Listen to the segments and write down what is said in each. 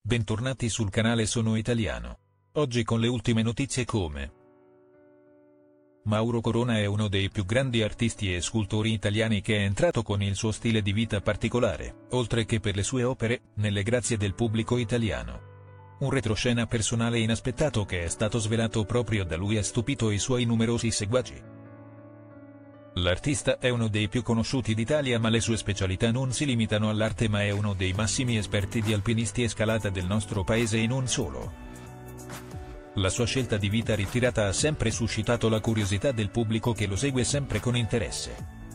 Bentornati sul canale Sono Italiano. Oggi con le ultime notizie come Mauro Corona è uno dei più grandi artisti e scultori italiani che è entrato con il suo stile di vita particolare, oltre che per le sue opere, nelle grazie del pubblico italiano. Un retroscena personale inaspettato che è stato svelato proprio da lui ha stupito i suoi numerosi seguaci. L'artista è uno dei più conosciuti d'Italia, ma le sue specialità non si limitano all'arte, ma è uno dei massimi esperti di alpinisti e scalata del nostro paese e non solo. La sua scelta di vita ritirata ha sempre suscitato la curiosità del pubblico che lo segue sempre con interesse.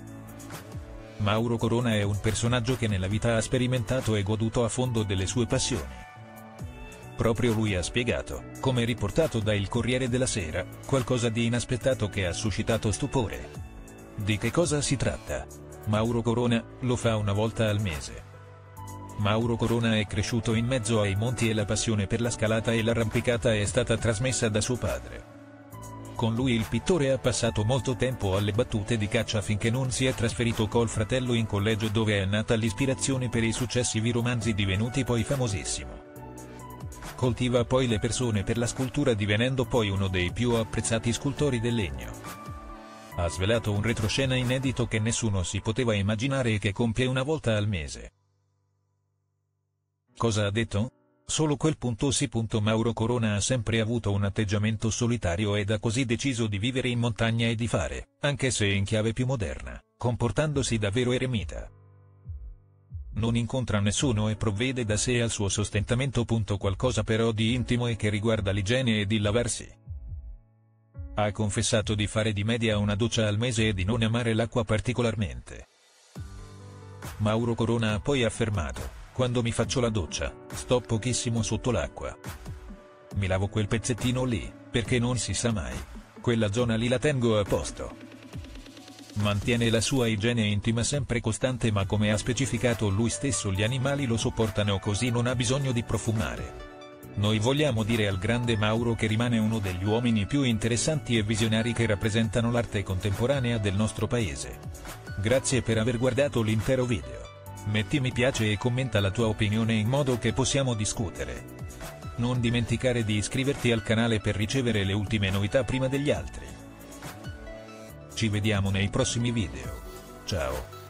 Mauro Corona è un personaggio che nella vita ha sperimentato e goduto a fondo delle sue passioni. Proprio lui ha spiegato, come riportato da Il Corriere della Sera, qualcosa di inaspettato che ha suscitato stupore. Di che cosa si tratta? Mauro Corona lo fa una volta al mese. Mauro Corona è cresciuto in mezzo ai monti e la passione per la scalata e l'arrampicata è stata trasmessa da suo padre. Con lui il pittore ha passato molto tempo alle battute di caccia finché non si è trasferito col fratello in collegio, dove è nata l'ispirazione per i successivi romanzi divenuti poi famosissimo. Coltiva poi le persone per la scultura, divenendo poi uno dei più apprezzati scultori del legno. Ha svelato un retroscena inedito che nessuno si poteva immaginare e che compie una volta al mese. Cosa ha detto? Solo quel punto sì. Mauro Corona ha sempre avuto un atteggiamento solitario ed ha così deciso di vivere in montagna e di fare, anche se in chiave più moderna, comportandosi da vero eremita. Non incontra nessuno e provvede da sé al suo sostentamento. Qualcosa però di intimo e che riguarda l'igiene e di lavarsi. Ha confessato di fare di media una doccia al mese e di non amare l'acqua particolarmente. Mauro Corona ha poi affermato: quando mi faccio la doccia, sto pochissimo sotto l'acqua. Mi lavo quel pezzettino lì, perché non si sa mai. Quella zona lì la tengo a posto. Mantiene la sua igiene intima sempre costante, ma come ha specificato lui stesso gli animali lo sopportano, così non ha bisogno di profumare. Noi vogliamo dire al grande Mauro che rimane uno degli uomini più interessanti e visionari che rappresentano l'arte contemporanea del nostro paese. Grazie per aver guardato l'intero video. Metti mi piace e commenta la tua opinione in modo che possiamo discutere. Non dimenticare di iscriverti al canale per ricevere le ultime novità prima degli altri. Ci vediamo nei prossimi video. Ciao.